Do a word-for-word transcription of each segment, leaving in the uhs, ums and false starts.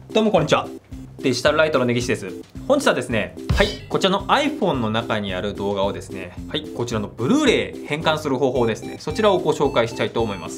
どうもこんにちは。デジタルライトの根岸です。本日はですね、はい、こちらの iPhone の中にある動画をですね、はい、こちらのブルーレイ変換する方法ですね、そちらをご紹介したいと思います。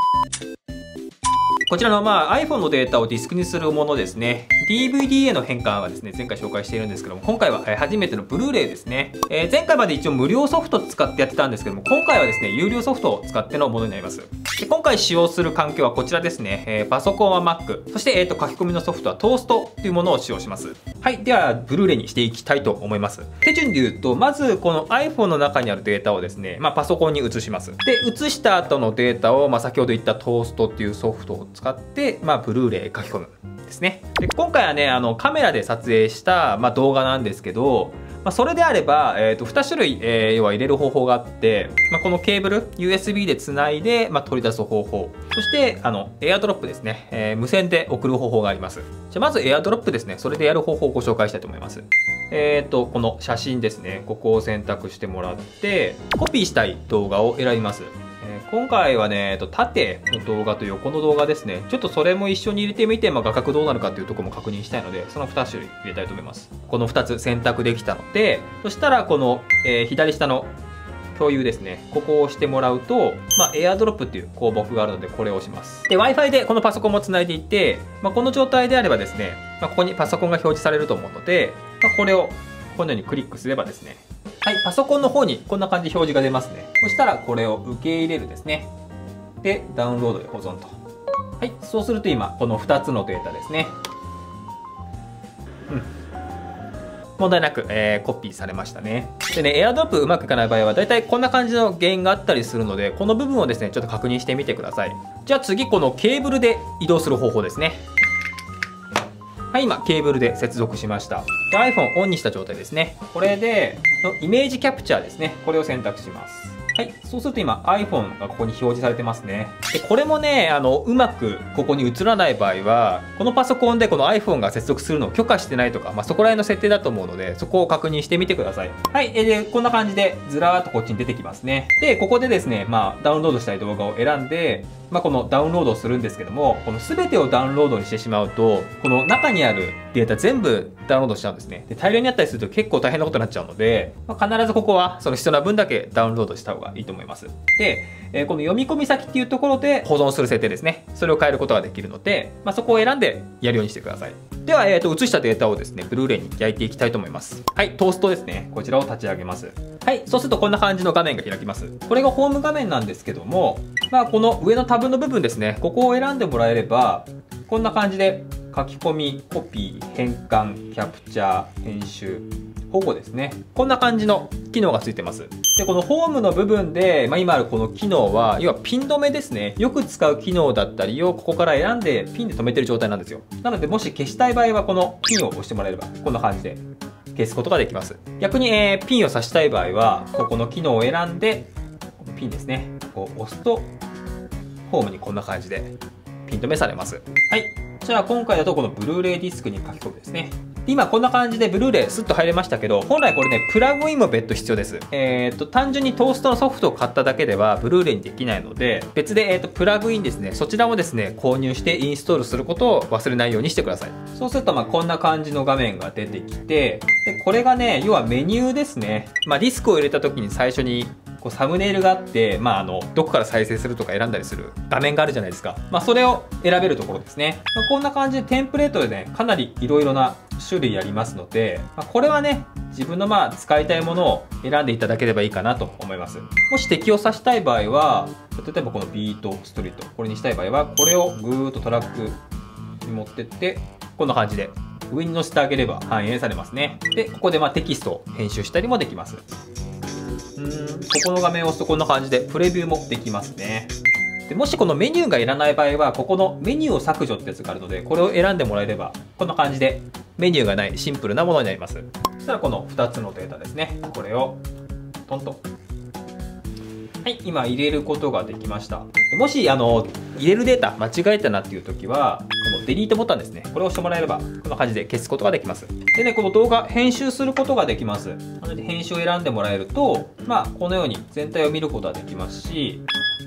こちらの、まあ、iPhone のデータをディスクにするものですね。ディーブイディー への変換はですね、前回紹介しているんですけども、今回は初めてのブルーレイですね。えー、前回まで一応無料ソフトを使ってやってたんですけども、今回はですね、有料ソフトを使ってのものになります。で今回使用する環境はこちらですね。えー、パソコンは Mac、そして、えーと、書き込みのソフトはトーストというものを使用します。はい、では、ブルーレイにしていきたいと思います。手順で言うと、まずこの iPhone の中にあるデータをですね、まあ、パソコンに移します。で、移した後のデータを、まあ、先ほど言ったトーストっていうソフトを使って、まあ、ブルーレイ書き込むですね。で今回はね、あのカメラで撮影した、まあ、動画なんですけど、まあ、それであれば、えー、とに種類、えー、要は入れる方法があって、まあ、このケーブル ユーエスビー でつないで、まあ、取り出す方法、そしてあのエアドロップですね、えー、無線で送る方法があります。じゃあまずエアドロップですね、それでやる方法をご紹介したいと思います。えー、とこの写真ですね、ここを選択してもらってコピーしたい動画を選びます。今回はね、縦の動画と横の動画ですね。ちょっとそれも一緒に入れてみて、まあ、画角どうなるかっていうところも確認したいので、そのに種類入れたいと思います。このふたつ選択できたので、そしたらこの、えー、左下の共有ですね。ここを押してもらうと、まあ、AirDrop っていう項目があるので、これを押します。で、Wi-Fi でこのパソコンもつないでいて、まあ、この状態であればですね、まあ、ここにパソコンが表示されると思うので、まあ、これをこのようにクリックすればですね、はい、パソコンの方にこんな感じで表示が出ますね。そしたらこれを受け入れるですね。で、ダウンロードで保存と。はい、そうすると今、このふたつのデータですね。うん。問題なく、えー、コピーされましたね。でね、エアドロップうまくいかない場合は、だいたいこんな感じの原因があったりするので、この部分をですね、ちょっと確認してみてください。じゃあ次、このケーブルで移動する方法ですね。はい、今、ケーブルで接続しました。で、iPhone オンにした状態ですね。これで、のイメージキャプチャーですね。これを選択します。はい。そうすると今 iPhone がここに表示されてますね。で、これもね、あの、うまくここに映らない場合は、このパソコンでこの iPhone が接続するのを許可してないとか、まあ、そこら辺の設定だと思うので、そこを確認してみてください。はい。えで、こんな感じでずらーっとこっちに出てきますね。で、ここでですね、まあ、ダウンロードしたい動画を選んで、まあ、このダウンロードをするんですけども、この全てをダウンロードにしてしまうと、この中にあるデータ全部ダウンロードしちゃうんですね。で、大量にあったりすると結構大変なことになっちゃうので、まあ、必ずここはその必要な分だけダウンロードした方がいいと思います。で、えー、この読み込み先っていうところで保存する設定ですね。それを変えることができるので、まあ、そこを選んでやるようにしてください。では、えーと、移したデータをですね、ブルーレイに焼いていきたいと思います。はい、トーストですね。こちらを立ち上げます。はい、そうするとこんな感じの画面が開きます。これがホーム画面なんですけども、まあ、この上のタブの部分ですね、ここを選んでもらえれば、こんな感じで書き込み、コピー、変換、キャプチャー、編集、保護ですね。こんな感じの機能がついてます。で、このホームの部分で、まあ、今あるこの機能は、要はピン止めですね。よく使う機能だったりをここから選んでピンで止めてる状態なんですよ。なので、もし消したい場合は、このピンを押してもらえれば、こんな感じで消すことができます。逆に、えー、ピンを挿したい場合は、ここの機能を選んで、ピンですね。こう押すと、ホームにこんな感じでピン止めされます。はい。じゃあ今回だとこのブルーレイディスクに書き込むですね。今こんな感じでブルーレイスッと入れましたけど、本来これね、プラグインも別途必要です。えっと、単純にトーストのソフトを買っただけではブルーレイにできないので、別で、えっと、プラグインですね、そちらもですね、購入してインストールすることを忘れないようにしてください。そうすると、まあこんな感じの画面が出てきて、で、これがね、要はメニューですね。まあディスクを入れた時に最初にこうサムネイルがあって、まあ、あのどこから再生するとか選んだりする画面があるじゃないですか。まあ、それを選べるところですね。まあ、こんな感じでテンプレートでね、かなりいろいろな種類ありますので、まあ、これはね、自分のまあ使いたいものを選んでいただければいいかなと思います。もし適用させたい場合は、例えばこのビートストリート、これにしたい場合は、これをぐーっとトラックに持ってって、こんな感じで上に乗せてあげれば反映されますね。で、ここでまあテキストを編集したりもできます。うーん、ここの画面を押すとこんな感じでプレビューもできますね。でもしこのメニューがいらない場合は、ここのメニューを削除ってやつがあるので、これを選んでもらえれば、こんな感じでメニューがないシンプルなものになります。そしたらこのふたつのデータですね。これをトンと。はい、今入れることができました。もしあの入れるデータ間違えたなっていう時は、このデリートボタンですね。これを押してもらえれば、こんな感じで消すことができます。でね、この動画編集することができます。なので編集を選んでもらえると、まあこのように全体を見ることができますし、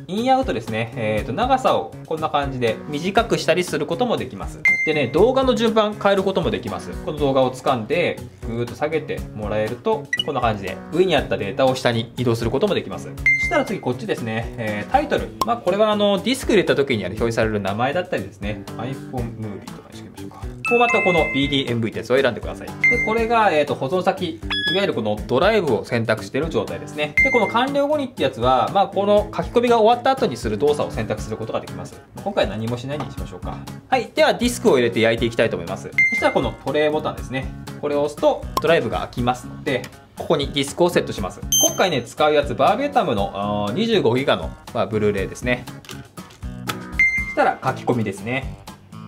インアウトですね、えーと、長さをこんな感じで短くしたりすることもできます。でね、動画の順番変えることもできます。この動画を掴んでぐーっと下げてもらえると、こんな感じで上にあったデータを下に移動することもできます。そしたら次こっちですね、えー、タイトル、まあ、これはあのディスク入れた時に表示される名前だったりですね、 iPhone Movie とかにしてみましょうか。フォーマットはこの ビーディーエムブイ ってやつを選んでください。でこれが、えー、と保存先、いわゆるこのドライブを選択している状態ですね。でこの完了後にってやつは、まあ、この書き込みが終わった後にする動作を選択することができます。今回は何もしないにしましょうか。はい、ではディスクを入れて焼いていきたいと思います。そしたらこのトレイボタンですね、これを押すとドライブが開きますので、ここにディスクをセットします。今回ね使うやつバーベタムの にじゅうごギガ の、まあ、ブルーレイですね。そしたら書き込みですね。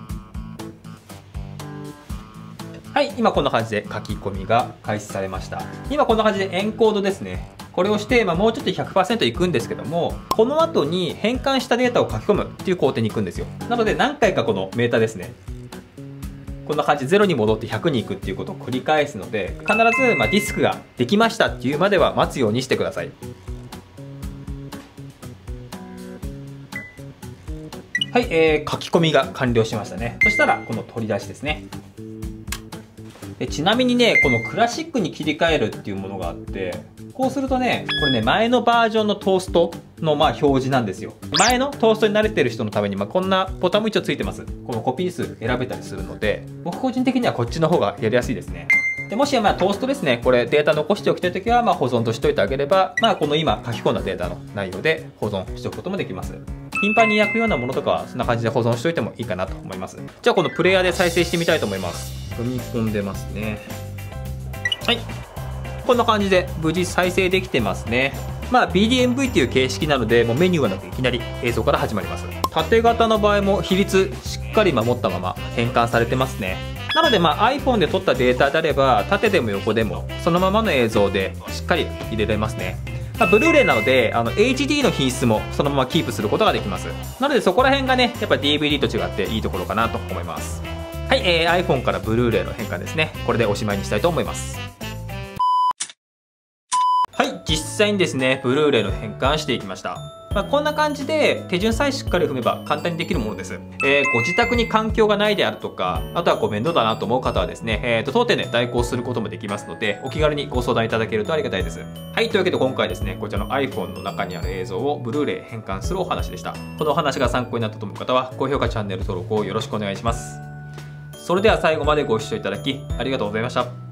はい、今こんな感じで書き込みが開始されました。今こんな感じでエンコードですね。これをして、まあ、もうちょっと ひゃくパーセント いくんですけども、この後に変換したデータを書き込むっていう工程に行くんですよ。なので何回かこのメーターですね、こんな感じでゼロに戻ってひゃくに行くっていうことを繰り返すので、必ずまあディスクができましたっていうまでは待つようにしてください。はい、えー、書き込みが完了しましたね。そしたらこの取り出しですね。でちなみにね、このクラシックに切り替えるっていうものがあって、こうするとね、これね、前のバージョンのトーストのまあ表示なんですよ。前のトーストに慣れてる人のために、まあ、こんなボタンも一応ついてます。このコピー数選べたりするので、僕個人的にはこっちの方がやりやすいですね。でもしまあトーストですね、これデータ残しておきたいときは、まあ保存としておいてあげれば、まあこの今書き込んだデータの内容で保存しておくこともできます。頻繁に焼くようなものとかはそんな感じで保存しておいてもいいかなと思います。じゃあこのプレイヤーで再生してみたいと思います。踏み込んでますね。はい、こんな感じで無事再生できてますね。まあ ビーディーエムブイ っていう形式なので、もうメニューはなくいきなり映像から始まります。縦型の場合も比率しっかり守ったまま変換されてますね。なのでまあ iPhone で撮ったデータであれば、縦でも横でもそのままの映像でしっかり入れられますね。まあ、ブルーレイなのであの エイチディー の品質もそのままキープすることができます。なのでそこら辺がね、やっぱ ディーブイディー と違っていいところかなと思います。はい、えー、iPhone からブルーレイの変換ですね。これでおしまいにしたいと思います。はい、実際にですね、ブルーレイの変換していきました。まあ、こんな感じで手順さえしっかり踏めば簡単にできるものです。えー、ご自宅に環境がないであるとか、あとはこう面倒だなと思う方はですね、えー、と当店で代行することもできますので、お気軽にご相談いただけるとありがたいです。はい、というわけで今回ですね、こちらの iPhone の中にある映像をブルーレイ変換するお話でした。このお話が参考になったと思う方は、高評価、チャンネル登録をよろしくお願いします。それでは最後までご視聴いただきありがとうございました。